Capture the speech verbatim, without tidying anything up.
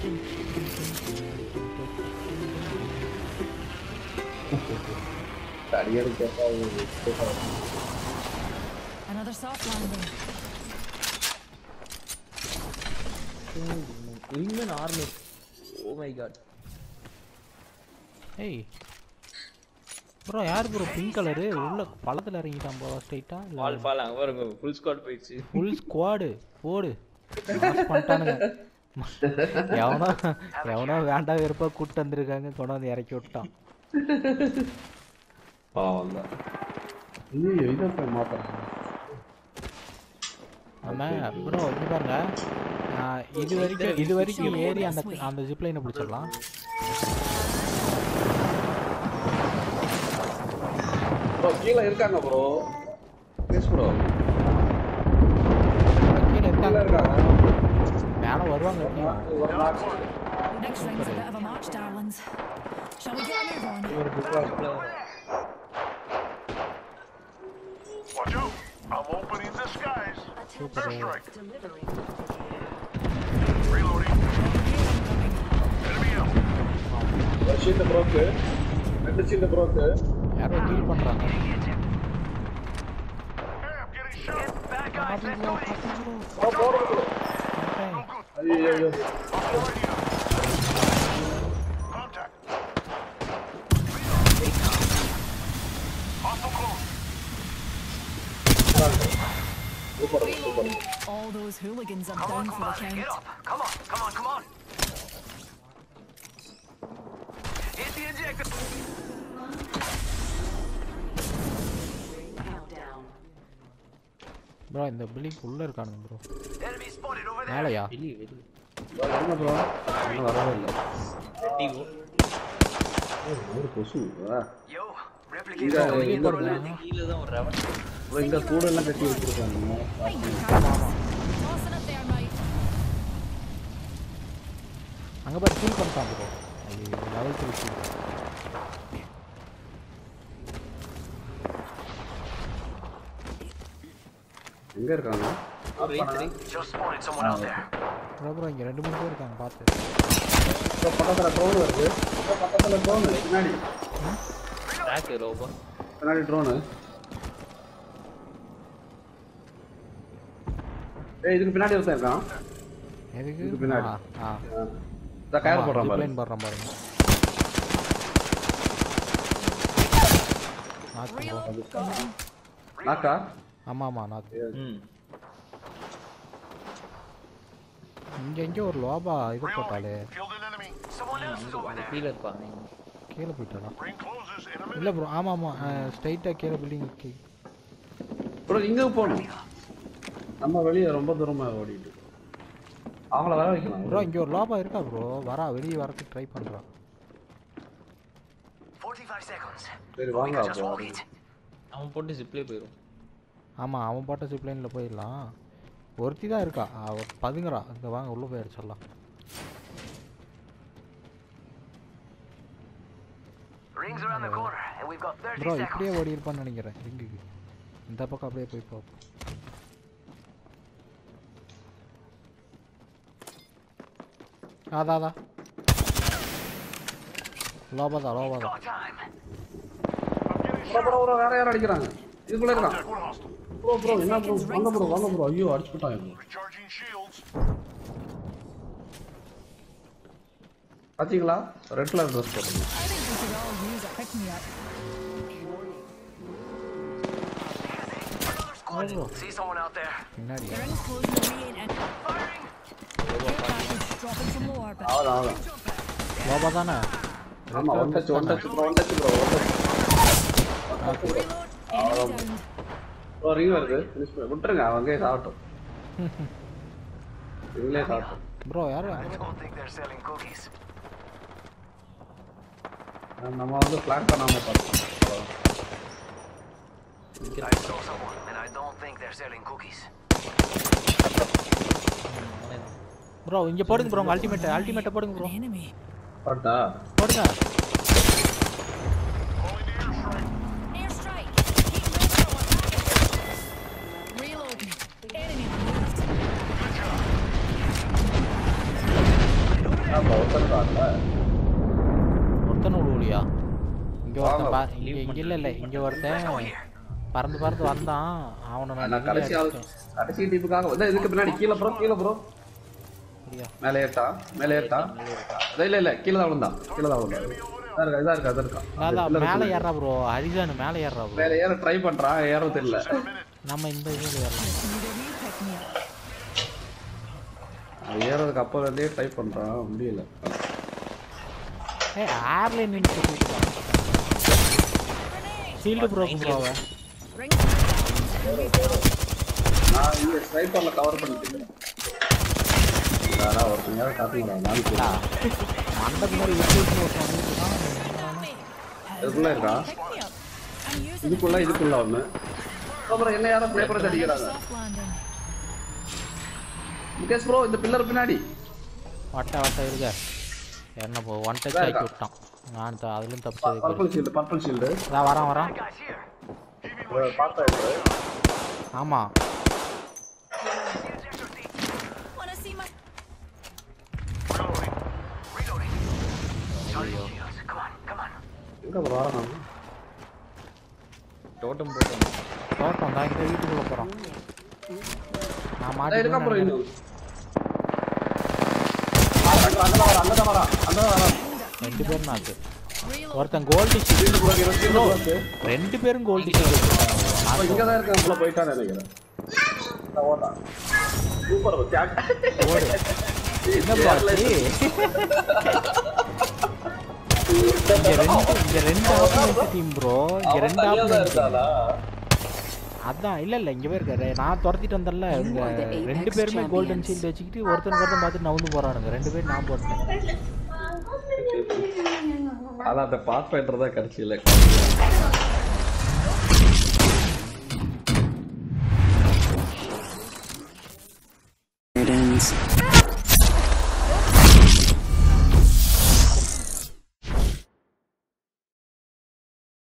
Another soft landing. Wingman armor. Oh my god. Hey. Bro, யார் bro pink color உள்ள பழத்துல இறங்கிட்டான் bro ஸ்ட்ரைட்டா ஃபால் ஃபால் அங்க பாருங்க full squad போயிடுச்சு. Full squad போடு. மாஸ் பண்ணிட்டானுங்க. எவனோ எவனோ வேண்டாம் வெறுப்பா கூட்டி வந்திருக்காங்க கொண்டு வந்து இறக்கி விட்டான். பாவம் தான். ஐயோ இத போய் மாத்தறேன். ஆமா bro இங்க பாருங்க. இது வரைக்கும் இது வரைக்கும் ஏறி அந்த அந்த ஜிப் லைனை பிடிச்சிடலாம். ப்ரோ கீழ இருக்காங்க ப்ரோ. S bro. கீழ இருக்காங்க. மேல வருவாங்க. Next ring's a bit of a march, darlings. Shall we get a move on? Watch out! I'm opening the skies. Airstrike. Reloading. Enemy out. Shield broke. Red shield broke. யாரோ heal பண்றாங்க. Hey, I'm getting shot. Bad guys, let's go in. Oh, bro. ஐயோ ஐயோ. Contact. Hostile close. All those hooligans are down for the count. Get up. Come on, come on, come on. Hit the ejector. bro இந்த building உள்ள இருக்கானுங்க bro. Enemy spotted over there. மேலயா? வெளி வெளி. என்ன bro? என்ன வரவே இல்ல. ரெட்டிகோ. ஒரு கொசு. Yo, replicator going in for a landing. கீழ தான் ஒரு ரெவன். ப்ரோ இந்த கூட எல்லாம் கட்டி வச்சிருக்காங்க. Tossing up there, mate. அங்க பாரு ஹீல் பண்ணிட்டான் bro. ஐயோ லெவல் த்ரீ ஹீல். எங்க இருக்காங்க? Just spotted someone out there. bro bro இங்க ரெண்டு மூணு பேர் இருக்காங்க பாத்து. ப்ரோ பக்கத்துல ட்ரோன் வருது. ப்ரோ பக்கத்துல ட்ரோன் பின்னாடி. Track robo. பின்னாடி ட்ரோன். ஏய் இதுக்கு பின்னாடி ஒருத்தன் இருக்கான். எதுக்கு? இதுக்கு பின்னாடி. ஆ. இந்த கயர் போடுறான் பாரு. லைன் போடுறான் பாருங்க. நாக்கா? ஆமா ஆமா நாக்கு. ம். இங்க எங்க ஒரு லோபா இது போட்டாலே. Killed an enemy. Someone else is over there. கீழ இருப்பாங்க. கீழ போய்ட்டானா? Ring closes in a minute. இல்ல bro ஆமா ஆமா ஸ்ட்ரைட்டா கீழ பில்டிங் இருக்கு. ப்ரோ இங்க போணும். நம்ம வெளிய ரொம்ப தூரமா ஓடிட்டு. அவங்கள வர வைக்கலாம். bro இங்க ஒரு லோபா இருக்கா bro? வரா வெளிய வரதுக்கு ட்ரை பண்றான். forty-five seconds. சரி வாங்க அப்போ. அவன் போட்டு ஜிப்லே போயிடும். ஆமா அவன் போட்ட ஜிப் லைன்ல போயிடலாம். ஒருத்தி தான் இருக்கா. அவ பதுங்கறா. இந்த வாங்க உள்ள போய் அடிச்சிடலாம். Rings around the corner and we've got thirty bro seconds. இப்படியே ஓடி இருப்பான்னு நினைக்கிறேன். ரிங்குக்கு. இந்த பக்கம் அப்படியே போய் பாப்போம். ஆதாதா. லோபாதா லோபாதா. ப்ரோ ப்ரோ ப்ரோ வேற யார அடிக்குறாங்க? இதுக்குள்ள இருக்கான். Contact with hostile. Bro bro என்ன ப்ரோ வாங்க ப்ரோ வாங்க ப்ரோ ஐயோ அடிச்சுட்டான் இவன். Recharging shields. பாத்தீங்களா? ரெட் கலர் Dress போடுங்க. I think we should all use a pick me up. Another squad. See someone out there. பின்னாடி. The ring's closing the main and Firing. care package dropping from low orbit. அவ்வளவு அவ்வளவு. Loba தானே? ஆமா one touch one touch bro one touch bro one touch. Reload. Enemy down. Bro ring வருது. Finish பண்ணி விட்டுருங்க அவங்க சாவட்டும். இவங்களே சாவட்டும். bro யாரு? I don't think they're selling cookies. நம்ம வந்து பிளான் பண்ணாம பார்த்தோம். I saw someone and I don't think they're selling cookies. bro இங்க போடுங்க bro உங்க அல்டிமேட் அல்டிமேட் போடுங்க bro. Enemy. பாட்டா? போடுங்க. Airstrike. Keep moving. Reloading. Enemy removed. ஒருத்தருக்காங்க ஒருத்தன் விழுவலியா இங்க ஒருத்தன் வாங்க. பா இங்க இங்க இல்ல இல்ல இங்க ஒருத்தன் பறந்து பறந்து வந்தான் அவனை நான் நான் கடைசி வெளியே ஆள் அடிச்சிட்டேன். கடைசி டீப்புக்காக வந்து இதுக்கு பின்னாடி கீழே ப்ரோ கீழே ப்ரோ அப்படியா? மேலே ஏட்டா மேலே ஏட்டா இல்ல இல்ல இல்ல கீழே தான் விழுந்தான் கீழே தான் விழுந்தான் இதா இருக்கா இதா இருக்கா இதா இருக்கா அதான் மேலே ஏறா ப்ரோ ஹரிஜான் மேலே ஏறா ப்ரோ மேலே ஏற ட்ரை பண்றான் ஏறது இல்ல நம்ம இந்த இதுல ஏறலாம் அவன் ஏறதுக்கு அப்போ இருந்தே ட்ரை பண்றான் முடியல ஏய் ஏர்லைன் நின்னு கூப்பிடுறான் ஷீல்ட் ப்ரோக்கு ப்ரோ அவன் நான் இங்க ஸ்னைப்பர்ல கவர் பண்ணிட்டு இருக்கேன் யாரா ஒருத்தங்க காட்டுங்கடா நாளைக்கு மண்டபம் மாதிரி விட்டு விட்டு இதுக்குள்ள இருக்கா இதுக்குள்ள இதுக்குள்ள ஒண்ணு அப்புறம் என்ன யாரும் ஸ்னைப்பரை அடிக்கிறாங்க முகேஷ் ப்ரோ இந்த பில்லர் பின்னாடி வட்ட வட்ட இருக்க என்ன போ ஒன் டச் ஆக்கி விட்டான் நான் த- அதுலயும் தப்பிச்சது பர்பிள் ஷீல்டு பர்பிள் ஷீல்டு நான் வரான் வரான் பார்த்தா இது ஆமா Wanna see my Come on, come on. எங்க ப்ரோ வரான் டோட்டம் போட்டோம் தோட்டம் தான் இந்த வீட்டுக்குள்ள போறான் நான் டேய் இருக்கா ப்ரோ மாட்டி இன்னும் அங்க வர அங்க வர அங்க வர ரெண்டு பேரும் நாக்கு ஒருத்தன் கோல்டு ஷீல்ட் ப்ரோ இருபது ப்ரோ இருக்கு ரெண்டு பேரும் கோல்டு ஷீல்ட் அப்ப இங்க தான் இருக்கான் உள்ள போய்ட்டானே நினைக்கிறேன் நான் ஓடா சூப்பர் தியாக் ஓடு என்ன பாத்தி இங்க ரெண்டு இங்க ரெண்டு ஆப்போனன்ட் டீம் ப்ரோ இங்க ரெண்டு ஆப்போனன்ட் இருக்காளா அதான் இல்ல இல்ல இங்க இருக்காரு நான் துரத்திட்டு வந்தேன்ல இவங்க ரெண்டு பேருமே கோல்டன் ஷீல்ட் வச்சுக்கிட்டு ஒருத்தன் ஒருத்தன் பார்த்து நவுந்து போறானுங்க ரெண்டு பேரும் நான் போட்டேன் அதான் அந்த பாஸ் ஃபைட்டர் தான் கடைசியில It ends.